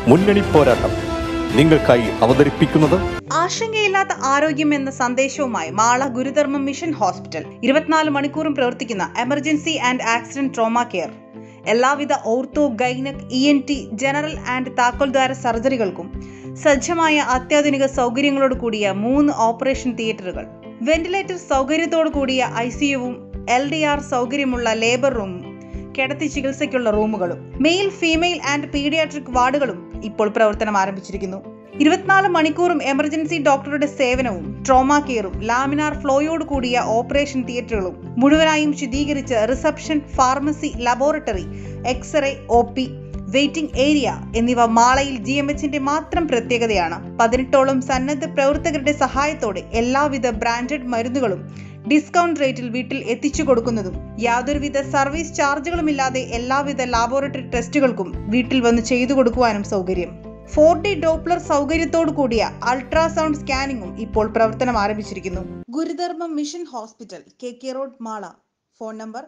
മുന്നണി പോരാട്ടം നിങ്ങൾക്കായി അവതരിപ്പിക്കുന്നത് ആശങ്കയില്ലാത്ത ആരോഗ്യം എന്ന സന്ദേശവുമായി മാള ഗുരുധർമ്മ മിഷൻ ഹോസ്പിറ്റൽ 24 മണിക്കൂറും പ്രവർത്തിക്കുന്ന emergency and accident trauma care. എല്ലാവിധ ortho, gynaec, ENT, general and താക്കോൽദ്വാര സർജറികൾക്കും സജ്ജമായ അത്യാധുനിക സൗകര്യങ്ങളോട് കൂടിയ 3 ഓപ്പറേഷൻ തിയേറ്ററുകൾ, വെന്റിലേറ്റർ സൗകര്യത്തോടു കൂടിയ ICUവും LDR സൗകര്യമുള്ള ലേബർ റൂമും കിടത്തി ചികിത്സയ്ക്കുള്ള റൂമുകളും മെയിൽ, ഫീമെയിൽ ആൻഡ് പീഡിയാട്രിക് വാർഡുകളും ഇപ്പോൾ പ്രവർത്തനം ആരംഭിച്ചിരിക്കുന്നു. 24 മണിക്കൂറും എമർജൻസി ഡോക്ടറുടെ സേവനവും ട്രോമ കെയറും ലാമിനാർ ഫ്ലോയോട് കൂടിയ ഓപ്പറേഷൻ തിയേറ്ററുകളും മുഴുവനായും ശുദ്ധീകരിച്ച് reception, pharmacy, laboratory, X-ray, OP, waiting area എന്നിവ മാളയിൽ GMHന്റെ മാത്രം പ്രത്യേകതയാണ്. 18ഓളം സന്നദ്ധ പ്രവർത്തകരുടെ സഹായത്തോടെ എല്ലാവിധ ബ്രാൻഡഡ് മരുന്നുകളും ഡിസ്കൗണ്ട് റേറ്റിൽ വീട്ടിൽ എത്തിച്ചു കൊടുക്കുന്നതും യാതൊരുവിധ സർവീസ് ചാർജുകളുമില്ലാതെ എല്ലാവിധ ലാബോറട്ടറി ടെസ്റ്റുകൾക്കും വീട്ടിൽ വന്ന് ചെയ്തു കൊടുക്കുവാനും സൗകര്യം. 4D ഡോപ്ലർ സൗകര്യത്തോടു കൂടിയ അൾട്രാസൗണ്ട് സ്കാനിങ്ങും ഇപ്പോൾ പ്രവർത്തനം ആരംഭിച്ചിരിക്കുന്നു. Gurudharma mission hospital, KK road, Mala. Phone number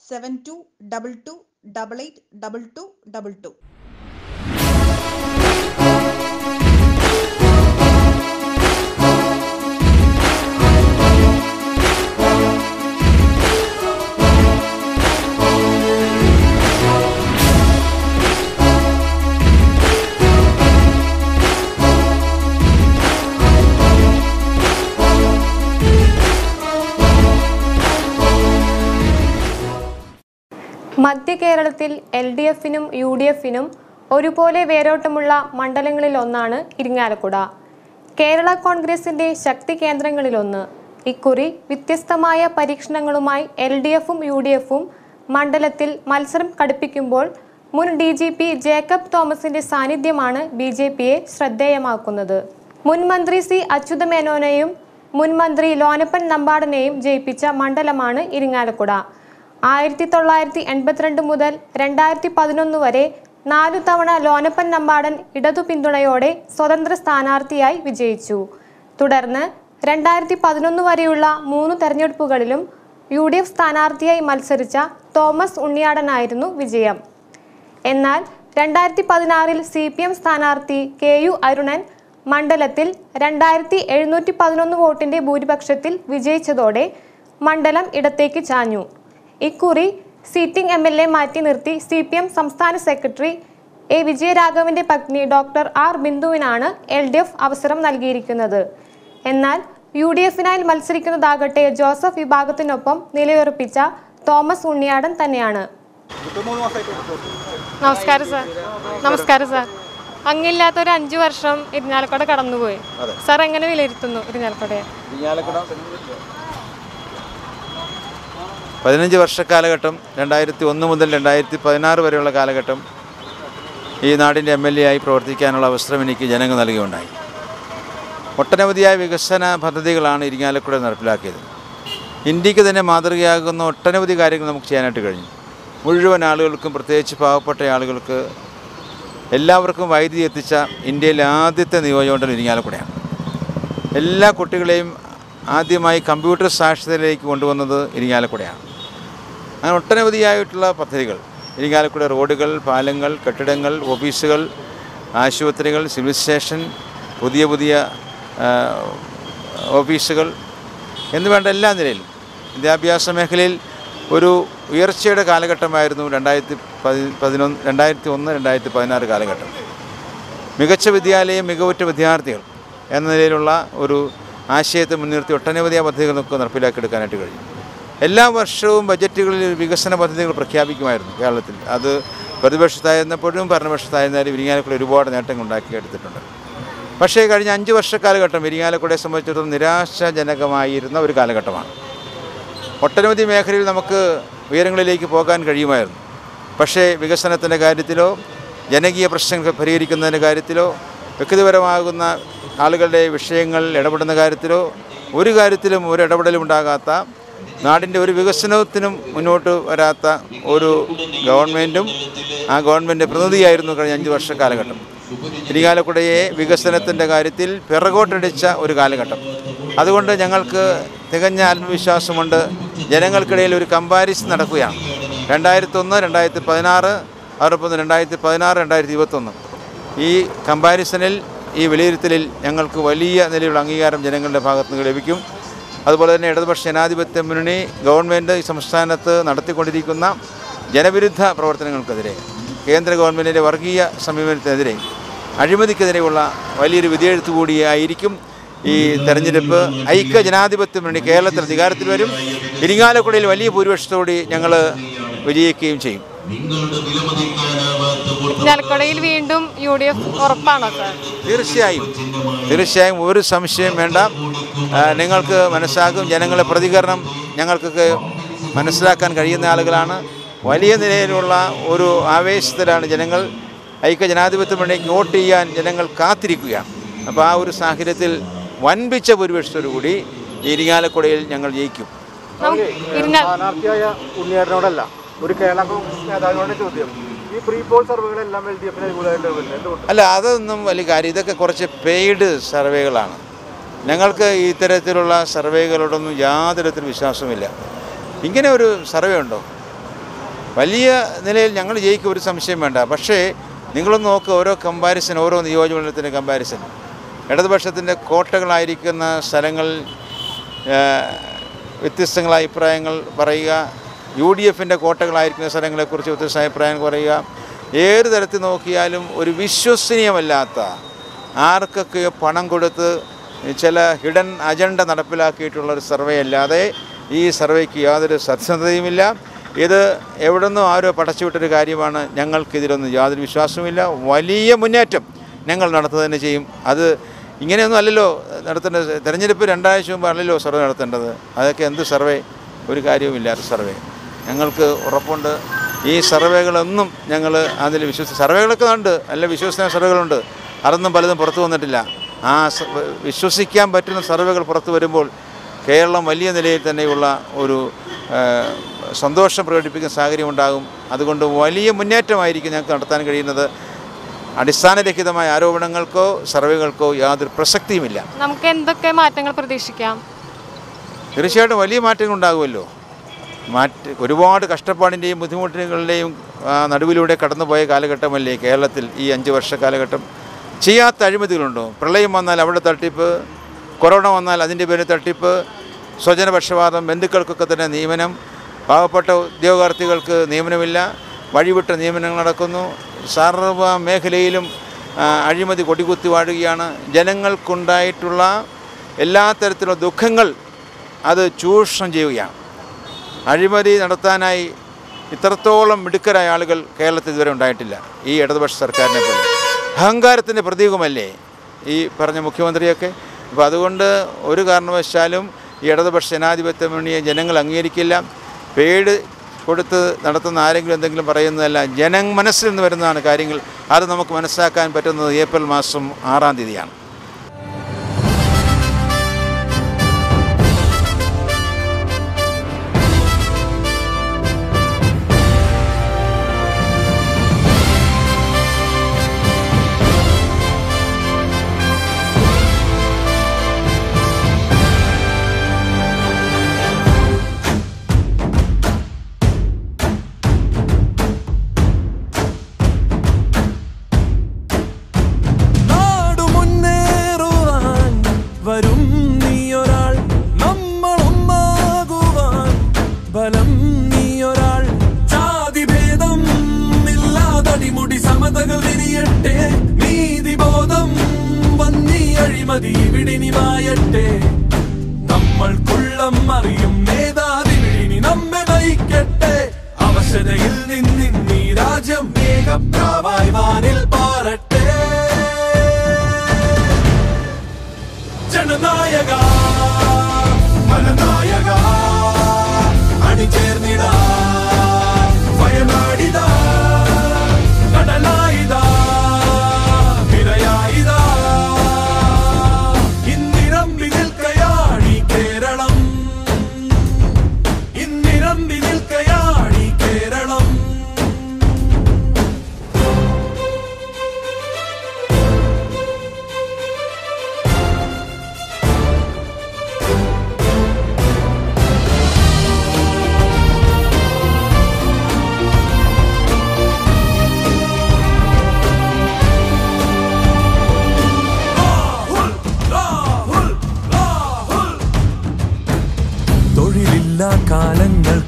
7222882222. മധ്യ കേരളത്തിൽ LDFനും UDFനും ഒരുപോലെ വേരോട്ടമുള്ള മണ്ഡലങ്ങളിലൊന്നാണ് ഇരിങ്ങാലക്കുട. കേരള കോൺഗ്രസിന്റെ ശക്തി കേന്ദ്രങ്ങളിലൊന്ന്. ഇക്കുറി വ്യത്യസ്തമായ പരീക്ഷണങ്ങളുമായി LDFും UDFും മണ്ഡലത്തിൽ മത്സരം കടുപ്പിക്കുമ്പോൾ മുൻ DGP ജേക്കബ് തോമസിന്റെ സാന്നിധ്യമാണ് BJPയെ ശ്രദ്ധേയമാക്കുന്നത്. മുൻ മന്ത്രി C അച്യുതമേനോനെയും മുൻ മന്ത്രി ലോനപ്പൻ നമ്പാടനെയും ജയിപ്പിച്ച മണ്ഡലമാണ് ഇരിങ്ങാലക്കുട. 1982 മുതൽ 2011 വരെ 4 തവണ ലോനപ്പൻ നമ്പാടൻ ഇടതു പിന്തുണയോടെ സ്വതന്ത്ര സ്ഥാനാർത്ഥിയായി വിജയിച്ചു. തുടർന്ന് 2011 വരെയുള്ള 3 തെരഞ്ഞെടുപ്പുകളിലും UDF സ്ഥാനാർത്ഥിയായി മത്സരിച്ച തോമസ് ഉണ്ണിയാടനായിരുന്നു വിജയം. എന്നാൽ 2016 CPM സ്ഥാനാർത്ഥി KU അരുണൻ മണ്ഡലത്തിൽ 2711 വോട്ടിന്റെ ഭൂരിപക്ഷത്തിൽ വിജയിച്ചതോടെ മണ്ഡലം ഇടത്തേക്ക് ചാഞ്ഞു. ഇക്കുറി സിറ്റിംഗ് MLA മാറ്റി നിർത്തി CPM സംസ്ഥാന സെക്രട്ടറി A വിജയരാഘവന്റെ പത്നി ഡോക്ടർ R ബിന്ദുവിനാണ് LDF അവസരം നൽകിയിരിക്കുന്നത്. എന്നാൽ UDFനായി മത്സരിക്കുന്നതാകട്ടെ ജോസഫ് വിഭാഗത്തിനൊപ്പം നിലയുറപ്പിച്ച തോമസ് ഉണ്ണിയാടൻ തന്നെയാണ്. നമസ്കാരം സാർ. നമസ്കാരം സാർ. അങ്ങില്ലാത്തൊരു 5 വർഷം ഇരിങ്ങാലക്കുട കടന്നുപോയി. സാർ എങ്ങനെ വിലയിരുത്തുന്നു ഇരിങ്ങാലക്കുടയെ? 15 വർഷ കാലഘട്ടം, 2001 മുതൽ 2016 വരെയുള്ള കാലഘട്ടം ഈ നാടിൻ്റെ MLA ആയി പ്രവർത്തിക്കാനുള്ള അവസരം എനിക്ക് ജനങ്ങൾ നൽകുകയുണ്ടായി. ഒട്ടനവധിയായ വികസന പദ്ധതികളാണ് ഇരിങ്ങാലക്കുട നടപ്പിലാക്കിയത്. ഇന്ത്യക്ക് തന്നെ മാതൃകയാകുന്ന ഒട്ടനവധി കാര്യങ്ങൾ നമുക്ക് ചെയ്യാനായിട്ട് കഴിഞ്ഞു. മുഴുവൻ ആളുകൾക്കും, പ്രത്യേകിച്ച് പാവപ്പെട്ട ആളുകൾക്ക് എല്ലാവർക്കും വൈദ്യുതി എത്തിച്ച ഇന്ത്യയിലെ ആദ്യത്തെ നിയോജകമണ്ഡലം ഇരിങ്ങാലക്കുടയാണ്. എല്ലാ കുട്ടികളെയും ആദ്യമായി കമ്പ്യൂട്ടർ സാക്ഷരതയിലേക്ക് കൊണ്ടുവന്നത് ഇരിങ്ങാലക്കുടയാണ്. അങ്ങനെ ഒട്ടനവധിയായിട്ടുള്ള പദ്ധതികൾ ഇരിങ്ങാലക്കുട റോഡുകൾ, പാലങ്ങൾ, കെട്ടിടങ്ങൾ, ഓഫീസുകൾ, ആശുപത്രികൾ, സിവിൽ സ്റ്റേഷൻ, പുതിയ പുതിയ ഓഫീസുകൾ എന്നുവേണ്ട എല്ലാ നിലയിലും വിദ്യാഭ്യാസ മേഖലയിൽ ഒരു ഉയർച്ചയുടെ കാലഘട്ടമായിരുന്നു 2001-2016 കാലഘട്ടം. മികച്ച വിദ്യാലയം, മികവുറ്റ വിദ്യാർത്ഥികൾ എന്ന നിലയിലുള്ള ഒരു ആശയത്തെ മുൻനിർത്തി ഒട്ടനവധി പദ്ധതികൾ നമുക്ക് നടപ്പിലാക്കിയെടുക്കാനായിട്ട് കഴിയും. എല്ലാ വർഷവും ബജറ്റുകളിൽ വികസന പദ്ധതികൾ പ്രഖ്യാപിക്കുമായിരുന്നു കേരളത്തിൽ. അത് പ്രതിപക്ഷത്തായിരുന്നപ്പോഴും ഭരണപക്ഷത്തായിരുന്നാലും ഇരിങ്ങാലക്കുട ഒരുപാട് നേട്ടങ്ങൾ ഉണ്ടാക്കിയെടുത്തിട്ടുണ്ട്. പക്ഷേ കഴിഞ്ഞ 5 വർഷ കാലഘട്ടം ഇരിങ്ങാലക്കുടയെ സംബന്ധിച്ചിടത്തോളം നിരാശാജനകമായിരുന്ന ഒരു കാലഘട്ടമാണ്. ഒട്ടനവധി മേഖലയിൽ നമുക്ക് ഉയരങ്ങളിലേക്ക് പോകാൻ കഴിയുമായിരുന്നു. പക്ഷേ വികസനത്തിൻ്റെ കാര്യത്തിലോ ജനകീയ പ്രശ്നങ്ങൾ പരിഹരിക്കുന്നതിൻ്റെ കാര്യത്തിലോ വ്യക്തിപരമാകുന്ന ആളുകളുടെ വിഷയങ്ങൾ ഇടപെടുന്ന കാര്യത്തിലോ ഒരു കാര്യത്തിലും ഒരു ഇടപെടലും ഉണ്ടാകാത്ത, നാടിൻ്റെ ഒരു വികസനത്തിനും മുന്നോട്ട് വരാത്ത ഒരു ഗവൺമെൻറ്റും ആ ഗവൺമെൻറ് പ്രതിനിധിയായിരുന്നു കഴിഞ്ഞ 5 വർഷ കാലഘട്ടം. ഇരിങ്ങാലക്കുടയെ വികസനത്തിൻ്റെ കാര്യത്തിൽ പിറകോട്ടടിച്ച ഒരു കാലഘട്ടം. അതുകൊണ്ട് ഞങ്ങൾക്ക് തികഞ്ഞ ആത്മവിശ്വാസമുണ്ട്. ജനങ്ങൾക്കിടയിൽ ഒരു കമ്പാരിസൺ നടക്കുകയാണ്. 2001, 2016, അതോടൊപ്പം 2016, 2021 ഈ കമ്പാരിസണിൽ, ഈ വിലയിരുത്തലിൽ ഞങ്ങൾക്ക് വലിയ നിലയിലുള്ള അംഗീകാരം ജനങ്ങളുടെ ഭാഗത്തു നിന്ന് ലഭിക്കും. അതുപോലെ തന്നെ ഇടതുപക്ഷ ജനാധിപത്യ മുന്നണി ഗവൺമെൻറ് ഈ സംസ്ഥാനത്ത് നടത്തിക്കൊണ്ടിരിക്കുന്ന ജനവിരുദ്ധ പ്രവർത്തനങ്ങൾക്കെതിരെ, കേന്ദ്ര ഗവൺമെൻറ്റിൻ്റെ വർഗീയ സമീപനത്തിനെതിരെ, അഴിമതിക്കെതിരെയുള്ള വലിയൊരു വിധിയെഴുത്ത് കൂടിയായിരിക്കും ഈ തെരഞ്ഞെടുപ്പ്. ഐക്യ ജനാധിപത്യ മുന്നണി കേരളത്തിൽ അധികാരത്തിൽ വരും. ഇരിങ്ങാലക്കുടയിൽ വലിയ ഭൂരിപക്ഷത്തോടെ ഞങ്ങൾ വിജയിക്കുകയും ചെയ്യും. ഇരിങ്ങാലക്കുടയിൽ വീണ്ടും UDF ഉറപ്പാണോ സാർ? തീർച്ചയായും ഒരു സംശയം വേണ്ട. നിങ്ങൾക്ക് മനസ്സിലാക്കും, ജനങ്ങളുടെ പ്രതികരണം ഞങ്ങൾക്കൊക്കെ മനസ്സിലാക്കാൻ കഴിയുന്ന ആളുകളാണ്. വലിയ നിലയിലുള്ള ഒരു ആവേശത്തിലാണ് ജനങ്ങൾ. ഐക്യ ജനാധിപത്യ മുന്നണിക്ക് വോട്ട് ചെയ്യാൻ ജനങ്ങൾ കാത്തിരിക്കുകയാണ്. അപ്പോൾ ആ ഒരു സാഹചര്യത്തിൽ വൻപിച്ച ഭൂരിപക്ഷത്തോടു കൂടി ഇരിങ്ങാലക്കുടയിൽ ഞങ്ങൾ ജയിക്കും. സ്ഥാനാർത്ഥിയായ ഉണ്ണിയേട്ടനോടല്ല, ഒരു കേരള കോൺഗ്രസ് നേതാവിനോട് ചോദ്യം. ഈ പ്രീ പോൾ സർവേകളെല്ലാം LDF-ന് അനുകൂലമായിട്ട് അല്ല, അതൊന്നും വലിയ കാര്യം. ഇതൊക്കെ കുറച്ച് പെയ്ഡ് സർവേകളാണ്. ഞങ്ങൾക്ക് ഇത്തരത്തിലുള്ള സർവേകളോടൊന്നും യാതൊരു തരത്തിലും വിശ്വാസമില്ല. ഇങ്ങനെ ഒരു സർവേ ഉണ്ടോ? വലിയ നിലയിൽ ഞങ്ങൾ ജയിക്കും, ഒരു സംശയം വേണ്ട. പക്ഷേ നിങ്ങളൊന്ന് നോക്കുക, ഓരോ കമ്പാരിസൺ, ഓരോ നിയോജകമണ്ഡലത്തിൻ്റെ കമ്പാരിസൺ. ഇടതുപക്ഷത്തിൻ്റെ കോട്ടകളായിരിക്കുന്ന സ്ഥലങ്ങളിൽ വ്യത്യസ്തങ്ങളായ അഭിപ്രായങ്ങൾ പറയുക, UDF-ൻ്റെ കോട്ടകളായിരിക്കുന്ന സ്ഥലങ്ങളെക്കുറിച്ച് വ്യത്യസ്ത അഭിപ്രായങ്ങൾ പറയുക. ഏത് തരത്തിൽ നോക്കിയാലും ഒരു വിശ്വസനീയമല്ലാത്ത, ആർക്കൊക്കെയോ പണം കൊടുത്ത് ചില ഹിഡൻ അജണ്ട നടപ്പിലാക്കിയിട്ടുള്ളൊരു സർവേ അല്ലാതെ ഈ സർവേക്ക് യാതൊരു സത്യസന്ധതയുമില്ല. ഇത് എവിടെ നിന്നും ആരോ പടച്ചുവിട്ടൊരു കാര്യമാണ്. ഞങ്ങൾക്കിതിലൊന്നും യാതൊരു വിശ്വാസവുമില്ല. വലിയ മുന്നേറ്റം ഞങ്ങൾ നടത്തുക തന്നെ ചെയ്യും. അത് ഇങ്ങനെയൊന്നും അല്ലല്ലോ നടത്തേണ്ടത്. തെരഞ്ഞെടുപ്പ് 2 ആഴ്ച മുമ്പ് അല്ലല്ലോ സർവേ നടത്തേണ്ടത്. അതൊക്കെ എന്ത് സർവേ? ഒരു കാര്യവുമില്ലാത്ത സർവേ. ഞങ്ങൾക്ക് ഉറപ്പുണ്ട്, ഈ സർവേകളൊന്നും ഞങ്ങൾ അതിൽ സർവേകളൊക്കെ ഉണ്ട്, നല്ല വിശ്വസനീയ സർവേകളുണ്ട്. അതൊന്നും പലതും പുറത്തു വന്നിട്ടില്ല. ആ വിശ്വസിക്കാൻ പറ്റുന്ന സർവേകൾ പുറത്തു വരുമ്പോൾ കേരളം വലിയ നിലയിൽ തന്നെയുള്ള ഒരു സന്തോഷം പ്രകടിപ്പിക്കുന്ന സാഹചര്യം ഉണ്ടാകും. അതുകൊണ്ട് വലിയ മുന്നേറ്റമായിരിക്കും ഞങ്ങൾക്ക് നടത്താൻ കഴിയുന്നത്. അടിസ്ഥാനരഹിതമായ ആരോപണങ്ങൾക്കോ സർവേകൾക്കോ യാതൊരു പ്രസക്തിയുമില്ല. നമുക്ക് എന്തൊക്കെ മാറ്റങ്ങൾ പ്രതീക്ഷിക്കാം? തീർച്ചയായിട്ടും വലിയ മാറ്റങ്ങൾ ഉണ്ടാകുമല്ലോ. ഒരുപാട് കഷ്ടപ്പാടിൻ്റെയും ബുദ്ധിമുട്ടുകളുടെയും നടുവിലൂടെ കടന്നുപോയ കാലഘട്ടമല്ലേ കേരളത്തിൽ ഈ 5 വർഷ കാലഘട്ടം. ചെയ്യാത്ത അഴിമതികളുണ്ടോ? പ്രളയം വന്നാൽ അവിടെ തട്ടിപ്പ്, കൊറോണ വന്നാൽ അതിൻ്റെ പേരിൽ തട്ടിപ്പ്, സ്വജനപക്ഷപാതം, ബന്ധുക്കൾക്കൊക്കെ തന്നെ നിയമനം, പാവപ്പെട്ട ഉദ്യോഗാർത്ഥികൾക്ക് നിയമനമില്ല, വഴിവിട്ട നിയമനങ്ങൾ നടക്കുന്നു. സർവ്വ മേഖലയിലും അഴിമതി കൊടികുത്തി വാഴുകയാണ്. ജനങ്ങൾക്കുണ്ടായിട്ടുള്ള എല്ലാ തരത്തിലുള്ള ദുഃഖങ്ങൾ അത് ചൂഷണം ചെയ്യുകയാണ്. അഴിമതി നടത്താനായി ഇത്രത്തോളം മിടുക്കരായ ആളുകൾ കേരളത്തിൽ ഇതുവരെ ഉണ്ടായിട്ടില്ല. ഈ ഇടതുപക്ഷ സർക്കാരിനെ പോലെ അഹങ്കാരത്തിൻ്റെ പ്രതീകമല്ലേ ഈ പറഞ്ഞ മുഖ്യമന്ത്രിയൊക്കെ. അപ്പോൾ അതുകൊണ്ട് ഒരു കാരണവശാലും ഈ ഇടതുപക്ഷ ജനാധിപത്യ മുന്നണിയെ ജനങ്ങൾ അംഗീകരിക്കില്ല. പേട് കൊടുത്ത് നടത്തുന്ന ആരെങ്കിലും എന്തെങ്കിലും പറയുന്നതല്ല, മനസ്സിൽ നിന്ന് വരുന്നതാണ് കാര്യങ്ങൾ. അത് നമുക്ക് മനസ്സിലാക്കാൻ പറ്റുന്നത് ഏപ്രിൽ മാസം 6-ാം തീയതിയാണ്. നമ്മൾക്കുള്ളം അറിയും നേതാവിനി നമ്മെ നയിക്കട്ടെ. അവശതയിൽ നിന്നീ രാജ്യം വേഗപ്രാവായി വാനിൽ പാറട്ടെ. ജനനായക മനനായക അണിചേർന്നിടാ വയനാടിതാ കടലായിതാ വിരയായിതാ ഇന്നിരമ്പി നിൽക്കയാണി കേരളം. ഇന്നിരമ്പി നിൽക്കയാണി കേരളം.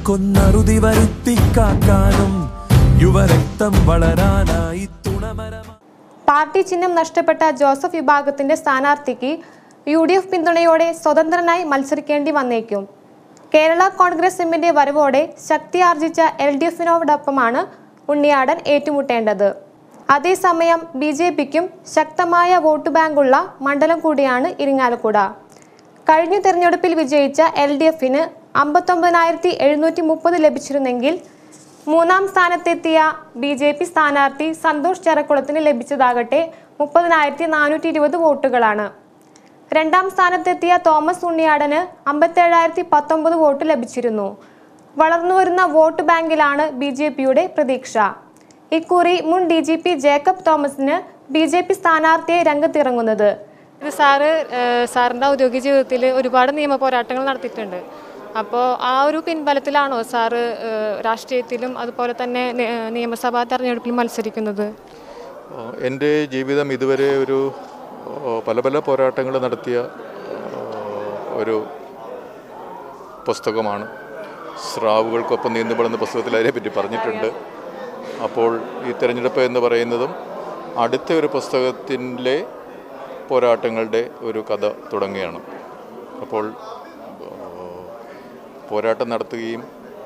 കൊന്നറുതി വരുത്തിക്കാക്കാനും യുവരക്തം വളരാനായി തുണമരം. പാർട്ടി ചിഹ്നം നഷ്ടപ്പെട്ട ജോസഫ് വിഭാഗത്തിന്റെ സ്ഥാനാർത്ഥിക്ക് UDF പിന്തുണയോടെ സ്വതന്ത്രനായി മത്സരിക്കേണ്ടി വന്നേക്കും. കേരള കോൺഗ്രസ് എമ്മിന്റെ വരവോടെ ശക്തിയാർജിച്ച LDFനോടൊപ്പമാണ് ഉണ്ണിയാടൻ ഏറ്റുമുട്ടേണ്ടത്. അതേസമയം BJPക്കും ശക്തമായ വോട്ട് ബാങ്കുള്ള മണ്ഡലം കൂടിയാണ് ഇരിങ്ങാലക്കുട. കഴിഞ്ഞ തെരഞ്ഞെടുപ്പിൽ വിജയിച്ച LDFന് 59,730 ലഭിച്ചിരുന്നെങ്കിൽ മൂന്നാം സ്ഥാനത്തെത്തിയ BJP സ്ഥാനാർത്ഥി സന്തോഷ് ചെറക്കുളത്തിന് ലഭിച്ചതാകട്ടെ 30,420 വോട്ടുകളാണ്. രണ്ടാം സ്ഥാനത്തെത്തിയ തോമസ് ഉണ്ണിയാടന് 57,019 വോട്ട് ലഭിച്ചിരുന്നു. വളർന്നുവരുന്ന വോട്ട് ബാങ്കിലാണ് BJPയുടെ പ്രതീക്ഷ. ഇക്കുറി മുൻ DGP ജേക്കബ് തോമസിന് BJP സ്ഥാനാർത്ഥിയെ രംഗത്തിറങ്ങുന്നത്. ഇത് സാറിൻ്റെ ഔദ്യോഗിക ജീവിതത്തിൽ ഒരുപാട് നിയമ പോരാട്ടങ്ങൾ നടത്തിയിട്ടുണ്ട്. അപ്പോൾ ആ ഒരു പിൻബലത്തിലാണോ സാറ് രാഷ്ട്രീയത്തിലും അതുപോലെ തന്നെ നിയമസഭാ തെരഞ്ഞെടുപ്പിലും മത്സരിക്കുന്നത്? എൻ്റെ ജീവിതം ഇതുവരെ ഒരു പല പോരാട്ടങ്ങൾ നടത്തിയ ഒരു പുസ്തകമാണ്. സ്രാവുകൾക്കൊപ്പം നീന്തുമ്പോഴെന്ന പുസ്തകത്തിൽ അതിനെപ്പറ്റി പറഞ്ഞിട്ടുണ്ട്. അപ്പോൾ ഈ തിരഞ്ഞെടുപ്പ് എന്ന് പറയുന്നതും അടുത്ത ഒരു പുസ്തകത്തിലെ പോരാട്ടങ്ങളുടെ ഒരു കഥ തുടങ്ങുകയാണ്. അപ്പോൾ പോരാട്ടം നടത്തുകയും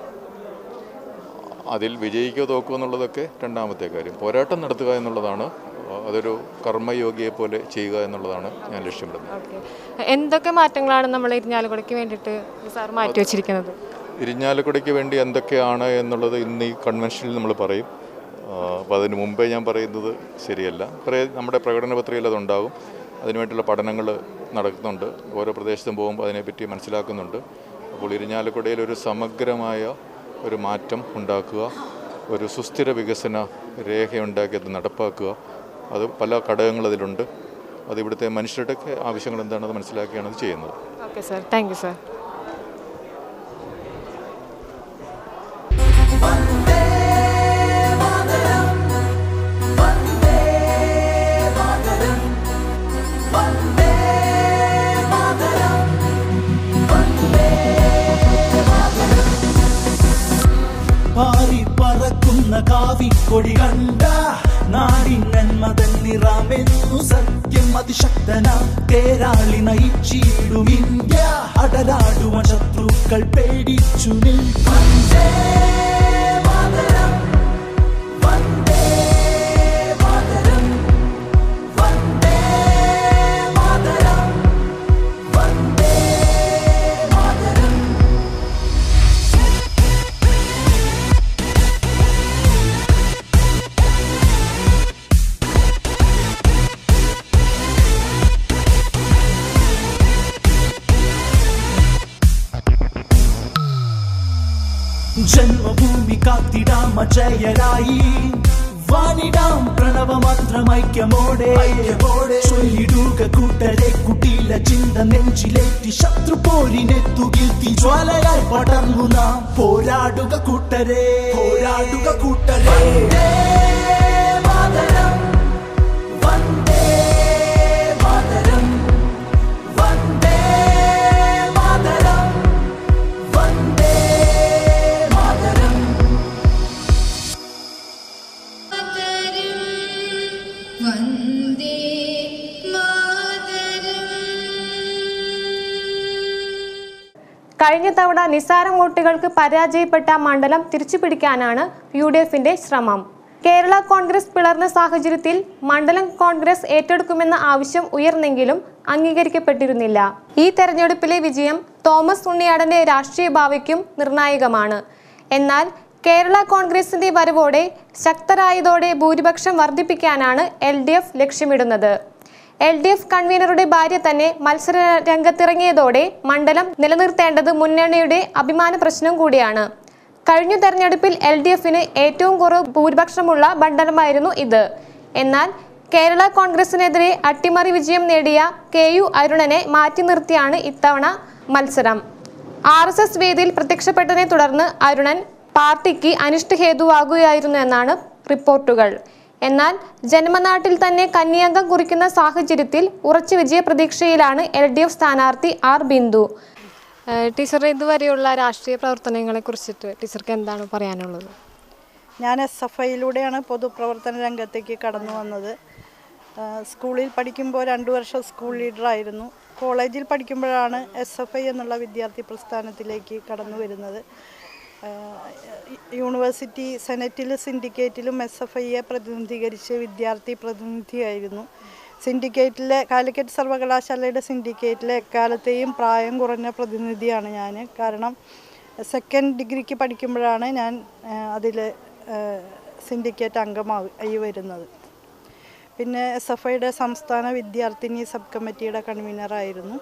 അതിൽ വിജയിക്കുകയോ തോക്കുകയോ എന്നുള്ളതൊക്കെ രണ്ടാമത്തെ കാര്യം. പോരാട്ടം നടത്തുക എന്നുള്ളതാണ്, അതൊരു കർമ്മയോഗിയെ പോലെ ചെയ്യുക എന്നുള്ളതാണ് ഞാൻ ലക്ഷ്യമിടുന്നത്. എന്തൊക്കെ മാറ്റങ്ങളാണ് നമ്മൾ ഇരിഞ്ഞാലക്കുടയ്ക്ക് വേണ്ടിയിട്ട് സാർ മാറ്റി വെച്ചിരിക്കുന്നത്? ഇരിഞ്ഞാലക്കുടയ്ക്ക് വേണ്ടി എന്തൊക്കെയാണ് എന്നുള്ളത് ഇന്ന് ഈ കൺവെൻഷനിൽ നമ്മൾ പറയും. അപ്പോൾ അതിന് മുമ്പേ ഞാൻ പറയുന്നത് ശരിയല്ല. നമ്മുടെ പ്രകടന പത്രികയിൽ അതുണ്ടാകും. അതിനുവേണ്ടിയുള്ള പഠനങ്ങൾ നടക്കുന്നുണ്ട്. ഓരോ പ്രദേശത്തും പോകുമ്പോൾ അതിനെപ്പറ്റി മനസ്സിലാക്കുന്നുണ്ട്. അപ്പോൾ ഇരിഞ്ഞാലക്കുടയിൽ ഒരു സമഗ്രമായ ഒരു മാറ്റം ഉണ്ടാക്കുക, ഒരു സുസ്ഥിര വികസന രേഖയുണ്ടാക്കി അത് നടപ്പാക്കുക. അത് പല ഘടകങ്ങൾ അതിലുണ്ട്. അത് ഇവിടുത്തെ മനുഷ്യരുടെ ആവശ്യങ്ങൾ എന്താണെന്ന് മനസ്സിലാക്കിയാണ് അത് ചെയ്യുന്നത്. Okay sir, thank you sir. പറക്കുന്ന കാവിക്കൊടി കണ്ട നാടിൻ നന്മതൻ നിറമെന്നു സത്യം അതിശക്തന തേരാളി നയിച്ചിടും ഇന്ത്യ. അടലാടുവൻ ശത്രുക്കൾ പേടിച്ചു നിൽക്കണ്ടേ. ജന്മഭൂമി കാത്തിടാം അജയരായി വാനിടാം പ്രണവമാത്രമൈക്യമോടെ ചൊല്ലിടുക കൂട്ടരെ കുട്ടില ചിന്ത നെഞ്ചിലേറ്റി ശത്രു പോരിനെത്തുകീർത്തി ജ്വാലയായി പടർന്നു നാം പോരാടുക കൂട്ടരെ, പോരാടുക കൂട്ടരെ. കഴിഞ്ഞ തവണ നിസ്സാരം വോട്ടുകൾക്ക് പരാജയപ്പെട്ട മണ്ഡലം തിരിച്ചുപിടിക്കാനാണ് UDFന്റെ ശ്രമം. കേരള കോൺഗ്രസ് പിളർന്ന സാഹചര്യത്തിൽ മണ്ഡലം കോൺഗ്രസ് ഏറ്റെടുക്കുമെന്ന ആവശ്യം ഉയർന്നെങ്കിലും അംഗീകരിക്കപ്പെട്ടിരുന്നില്ല. ഈ തെരഞ്ഞെടുപ്പിലെ വിജയം തോമസ് ഉണ്ണിയാടന്റെ രാഷ്ട്രീയ ഭാവിക്കും നിർണായകമാണ്. എന്നാൽ കേരള കോൺഗ്രസിന്റെ വരവോടെ ശക്തരായതോടെ ഭൂരിപക്ഷം വർദ്ധിപ്പിക്കാനാണ് LDF ലക്ഷ്യമിടുന്നത്. LDF കൺവീനറുടെ ഭാര്യ തന്നെ മത്സര രംഗത്തിറങ്ങിയതോടെ മണ്ഡലം നിലനിർത്തേണ്ടത് മുന്നണിയുടെ അഭിമാന പ്രശ്നം കൂടിയാണ്. കഴിഞ്ഞ തെരഞ്ഞെടുപ്പിൽ LDFന് ഏറ്റവും കുറവ് ഭൂരിപക്ഷമുള്ള മണ്ഡലമായിരുന്നു ഇത്. എന്നാൽ കേരള കോൺഗ്രസിനെതിരെ അട്ടിമറി വിജയം നേടിയ KU അരുണനെ മാറ്റി നിർത്തിയാണ് ഇത്തവണ മത്സരം. RSS വേദിയിൽ പ്രത്യക്ഷപ്പെട്ടതിനെ തുടർന്ന് അരുണൻ പാർട്ടിക്ക് അനിഷ്ടഹേതുവാകുകയായിരുന്നു എന്നാണ് റിപ്പോർട്ടുകൾ. എന്നാൽ ജന്മനാട്ടിൽ തന്നെ കന്നിയംഗം കുറിക്കുന്ന സാഹചര്യത്തിൽ ഉറച്ച വിജയ പ്രതീക്ഷയിലാണ് LDF സ്ഥാനാർത്ഥി R. ബിന്ദു. ടീച്ചർ ഇതുവരെയുള്ള രാഷ്ട്രീയ പ്രവർത്തനങ്ങളെ കുറിച്ചിട്ട് ടീച്ചർക്ക് എന്താണ് പറയാനുള്ളത്? ഞാൻ SFIയിലൂടെയാണ് പൊതുപ്രവർത്തന രംഗത്തേക്ക് കടന്നു വന്നത്. സ്കൂളിൽ പഠിക്കുമ്പോൾ 2 വർഷം സ്കൂൾ ലീഡറായിരുന്നു. കോളേജിൽ പഠിക്കുമ്പോഴാണ് SFI എന്നുള്ള വിദ്യാർത്ഥി പ്രസ്ഥാനത്തിലേക്ക് കടന്നു വരുന്നത്. യൂണിവേഴ്സിറ്റി സെനറ്റിലും സിൻഡിക്കേറ്റിലും SFIയെ പ്രതിനിധീകരിച്ച് വിദ്യാർത്ഥി പ്രതിനിധിയായിരുന്നു. സിൻഡിക്കേറ്റിലെ കാലിക്കറ്റ് സർവകലാശാലയുടെ സിൻഡിക്കേറ്റിലെ എക്കാലത്തെയും പ്രായം കുറഞ്ഞ പ്രതിനിധിയാണ് ഞാൻ. കാരണം 2nd ഡിഗ്രിക്ക് പഠിക്കുമ്പോഴാണ് ഞാൻ അതിൽ സിൻഡിക്കേറ്റ് അംഗമായി വരുന്നത്. പിന്നെ SFIയുടെ സംസ്ഥാന വിദ്യാർത്ഥിനി സബ് കമ്മിറ്റിയുടെ കൺവീനറായിരുന്നു.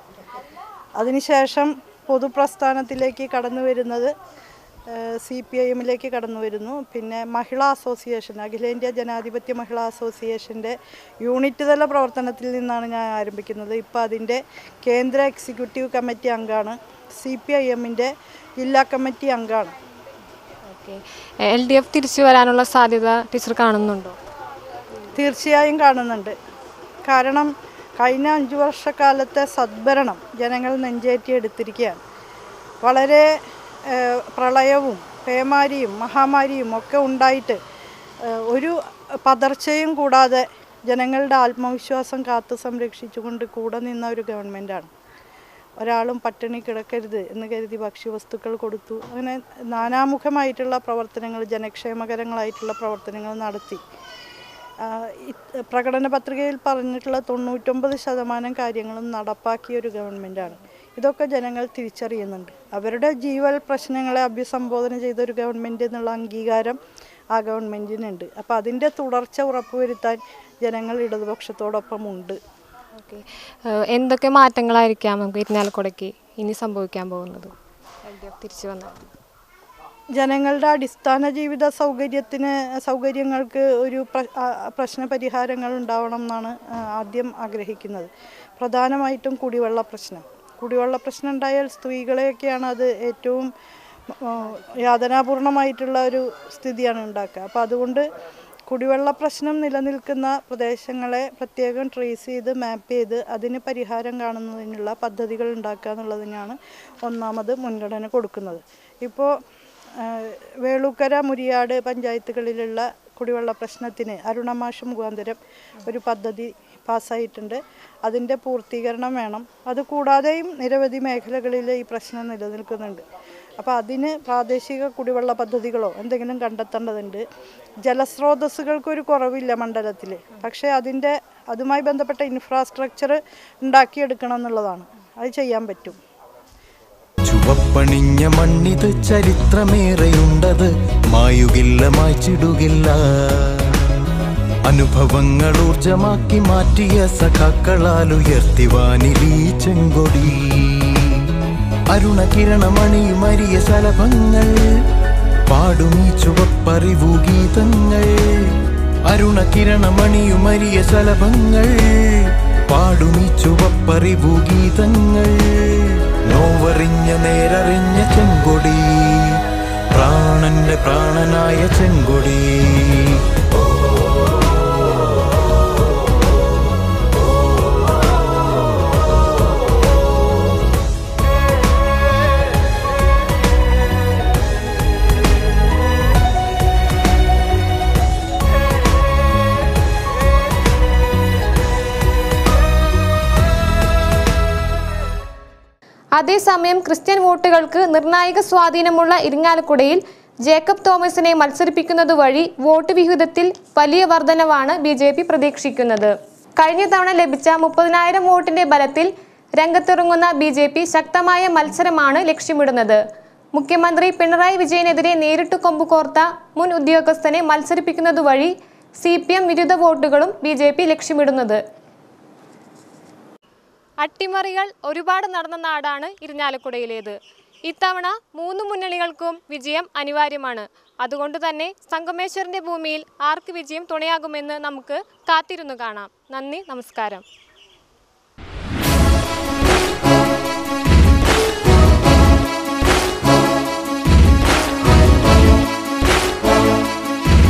അതിനുശേഷം പൊതുപ്രസ്ഥാനത്തിലേക്ക് കടന്നു വരുന്നത് CPIഎമ്മിലേക്ക് കടന്നു വരുന്നു. പിന്നെ മഹിളാ അസോസിയേഷൻ, അഖിലേന്ത്യാ ജനാധിപത്യ മഹിളാ അസോസിയേഷൻ്റെ യൂണിറ്റ് തല പ്രവർത്തനത്തിൽ നിന്നാണ് ഞാൻ ആരംഭിക്കുന്നത്. ഇപ്പോൾ അതിൻ്റെ കേന്ദ്ര എക്സിക്യൂട്ടീവ് കമ്മിറ്റി അംഗമാണ്. CPIഎമ്മിൻ്റെ ജില്ലാ കമ്മിറ്റി അംഗമാണ്. ഓക്കെ, LDF തിരിച്ചു വരാനുള്ള സാധ്യത ടീച്ചർ കാണുന്നുണ്ടോ? തീർച്ചയായും കാണുന്നുണ്ട്. കാരണം കഴിഞ്ഞ 5 വർഷക്കാലത്തെ സദ്ഭരണം ജനങ്ങൾ നെഞ്ചേറ്റിയെടുത്തിരിക്കുകയാണ്. വളരെ പ്രളയവും പേമാരിയും മഹാമാരിയും ഒക്കെ ഉണ്ടായിട്ട് ഒരു പതർച്ചയും കൂടാതെ ജനങ്ങളുടെ ആത്മവിശ്വാസം കാത്തു സംരക്ഷിച്ചുകൊണ്ട് കൂടെ നിന്ന ഒരു ഗവൺമെൻറ്റാണ്. ഒരാളും പട്ടിണി കിടക്കരുത് എന്ന് കരുതി ഭക്ഷ്യവസ്തുക്കൾ കൊടുത്തു. അങ്ങനെ നാനാമുഖമായിട്ടുള്ള പ്രവർത്തനങ്ങൾ, ജനക്ഷേമകരങ്ങളായിട്ടുള്ള പ്രവർത്തനങ്ങൾ നടത്തി. പ്രകടന പത്രികയിൽ പറഞ്ഞിട്ടുള്ള 99% കാര്യങ്ങളും നടപ്പാക്കിയ ഒരു ഗവൺമെൻറ്റാണ്. ഇതൊക്കെ ജനങ്ങൾ തിരിച്ചറിയുന്നുണ്ട്. അവരുടെ ജീവൽ പ്രശ്നങ്ങളെ അഭിസംബോധന ചെയ്ത ഒരു ഗവൺമെൻറ് എന്നുള്ള അംഗീകാരം ആ ഗവൺമെൻറ്റിനുണ്ട്. അപ്പോൾ അതിൻ്റെ തുടർച്ച ഉറപ്പുവരുത്താൻ ജനങ്ങൾ ഇടതുപക്ഷത്തോടൊപ്പമുണ്ട്. ഓക്കെ, എന്തൊക്കെ മാറ്റങ്ങളായിരിക്കാം നമുക്ക് ഇരിങ്ങാലക്കുടയ്ക്ക് ഇനി സംഭവിക്കാൻ പോകുന്നത് LDF തിരിച്ചു വന്നാൽ? ജനങ്ങളുടെ അടിസ്ഥാന ജീവിത സൗകര്യങ്ങൾക്ക് ഒരു പ്രശ്നപരിഹാരങ്ങൾ ഉണ്ടാവണം എന്നാണ് ആദ്യം ആഗ്രഹിക്കുന്നത്. പ്രധാനമായിട്ടും കുടിവെള്ള പ്രശ്നം ഉണ്ടായാൽ സ്ത്രീകളെയൊക്കെയാണ് അത് ഏറ്റവും യാതനാപൂർണമായിട്ടുള്ള ഒരു സ്ഥിതിയാണ് ഉണ്ടാക്കുക. അപ്പോൾ അതുകൊണ്ട് കുടിവെള്ള പ്രശ്നം നിലനിൽക്കുന്ന പ്രദേശങ്ങളെ പ്രത്യേകം ട്രേസ് ചെയ്ത് മാപ്പ് ചെയ്ത് അതിന് പരിഹാരം കാണുന്നതിനുള്ള പദ്ധതികൾ ഉണ്ടാക്കുക എന്നുള്ളതിനാണ് ഒന്നാമത് മുൻഗണന കൊടുക്കുന്നത്. ഇപ്പോൾ വേളൂക്കര, മുരിയാട് പഞ്ചായത്തുകളിലുള്ള കുടിവെള്ള പ്രശ്നത്തിന് അരുണമാഷ് മുഖാന്തരം ഒരു പദ്ധതി പാസ്സായിട്ടുണ്ട്. അതിൻ്റെ പൂർത്തീകരണം വേണം. അതുകൂടാതെയും നിരവധി മേഖലകളിൽ ഈ പ്രശ്നം നിലനിൽക്കുന്നുണ്ട്. അപ്പോൾ അതിന് പ്രാദേശിക കുടിവെള്ള പദ്ധതികളോ എന്തെങ്കിലും കണ്ടെത്തേണ്ടതുണ്ട്. ജലസ്രോതസ്സുകൾക്കൊരു കുറവില്ല മണ്ഡലത്തിൽ. പക്ഷേ അതുമായി ബന്ധപ്പെട്ട ഇൻഫ്രാസ്ട്രക്ചർ ഉണ്ടാക്കിയെടുക്കണം എന്നുള്ളതാണ്. അത് ചെയ്യാൻ പറ്റും. ചുവപ്പണിഞ്ഞ മണ്ണിത് ചരിത്രമേറെയുണ്ടത്, മായുകില്ല മായ്ച്ചിടുകില്ല. അനുഭവങ്ങൾ ഊർജമാക്കി മാറ്റിയ സഖാക്കളാൽ ഉയർത്തിവാനിലീ ചെങ്കൊടി. അരുണകിരണമണിയുമരിയ ശലഭങ്ങൾ പാടുമീ ചുവപ്പറിവു ഗീതങ്ങൾ. അരുണകിരണമണിയുമരിയ ശലഭങ്ങൾ പാടുമീ ചുവപ്പറിവു ഗീതങ്ങൾ. നോവറിഞ്ഞ നേരറിഞ്ഞ ചെങ്കൊടി, പ്രാണന്റെ പ്രാണനായ ചെങ്കൊടി. അതേസമയം ക്രിസ്ത്യൻ വോട്ടുകൾക്ക് നിർണായക സ്വാധീനമുള്ള ഇരിങ്ങാലക്കുടയിൽ ജേക്കബ് തോമസിനെ മത്സരിപ്പിക്കുന്നത് വഴി വോട്ട് വിഹിതത്തിൽ വലിയ വർധനവാണ് BJP പ്രതീക്ഷിക്കുന്നത്. കഴിഞ്ഞ തവണ ലഭിച്ച 30,000 വോട്ടിന്റെ ബലത്തിൽ രംഗത്തിറങ്ങുന്ന BJP ശക്തമായ മത്സരമാണ് ലക്ഷ്യമിടുന്നത്. മുഖ്യമന്ത്രി പിണറായി വിജയനെതിരെ നേരിട്ട് കൊമ്പുകോർത്ത മുൻ ഉദ്യോഗസ്ഥനെ മത്സരിപ്പിക്കുന്നത് വഴി CPM വിരുദ്ധ വോട്ടുകളും BJP ലക്ഷ്യമിടുന്നത്. അട്ടിമറികൾ ഒരുപാട് നടന്ന നാടാണ് ഇരിങ്ങാലക്കുടയിലേത്. ഇത്തവണ 3 മുന്നണികൾക്കും വിജയം അനിവാര്യമാണ്. അതുകൊണ്ട് തന്നെ സംഗമേശ്വരന്റെ ഭൂമിയിൽ ആർക്ക് വിജയം തുണയാകുമെന്ന് നമുക്ക് കാത്തിരുന്നു കാണാം. നന്ദി, നമസ്കാരം.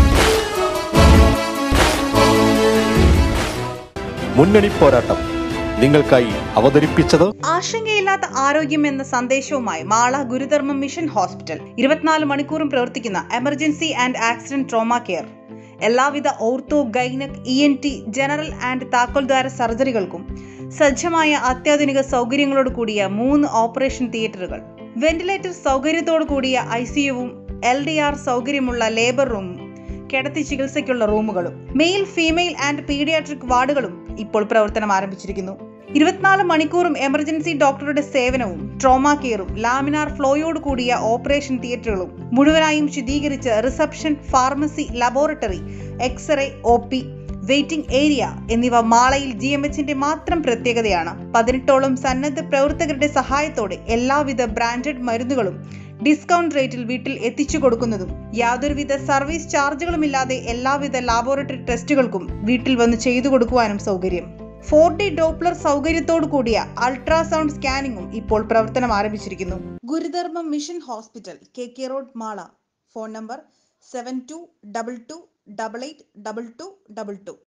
മുന്നണി പോരാട്ടം നിങ്ങൾക്കായി അവതരിപ്പിച്ചത് ആശങ്കയില്ലാത്ത ആരോഗ്യം എന്ന സന്ദേശവുമായി മാള ഗുരുധർമ്മ മിഷൻ ഹോസ്പിറ്റൽ 24 മണിക്കൂറും പ്രവർത്തിക്കുന്ന emergency and accident trauma care. എല്ലാവിധ ortho, gynaec, ENT, general and താക്കോൽദ്വാര സർജറികൾക്കും സജ്ജമായ അത്യാധുനിക സൗകര്യങ്ങളോട് കൂടിയ 3 ഓപ്പറേഷൻ തിയേറ്ററുകൾ, വെന്റിലേറ്റർ സൗകര്യത്തോടു കൂടിയ ICUവും LDR സൗകര്യമുള്ള ലേബർ റൂമും കിടത്തി ചികിത്സയ്ക്കുള്ള റൂമുകളും മെയിൽ, ഫീമെയിൽ ആൻഡ് പീഡിയാട്രിക് വാർഡുകളും ഇപ്പോൾ പ്രവർത്തനം ആരംഭിച്ചിരിക്കുന്നു. 24 മണിക്കൂറും എമർജൻസി ഡോക്ടറുടെ സേവനവും ട്രോമ കെയറും ലാമിനാർ ഫ്ലോയോട് കൂടിയ ഓപ്പറേഷൻ തിയേറ്ററുകളും മുഴുവനായും ശുദ്ധീകരിച്ച് reception, pharmacy, laboratory, X-ray, OP, waiting area എന്നിവ മാളയിൽ GMHന്റെ മാത്രം പ്രത്യേകതയാണ്. 18ഓളം സന്നദ്ധ പ്രവർത്തകരുടെ സഹായത്തോടെ എല്ലാവിധ ബ്രാൻഡഡ് മരുന്നുകളും ഡിസ്കൗണ്ട് റേറ്റിൽ വീട്ടിൽ എത്തിച്ചു കൊടുക്കുന്നതും യാതൊരുവിധ സർവീസ് ചാർജുകളുമില്ലാതെ എല്ലാവിധ ലാബോറട്ടറി ടെസ്റ്റുകൾക്കും വീട്ടിൽ വന്ന് ചെയ്തു കൊടുക്കുവാനും സൗകര്യം. 4D ഡോപ്ലർ സൗകര്യത്തോടു കൂടിയ അൾട്രാസൗണ്ട് സ്കാനിങ്ങും ഇപ്പോൾ പ്രവർത്തനം ആരംഭിച്ചിരിക്കുന്നു. Gurudharma mission hospital, KK road, Mala. Phone number 7222882222.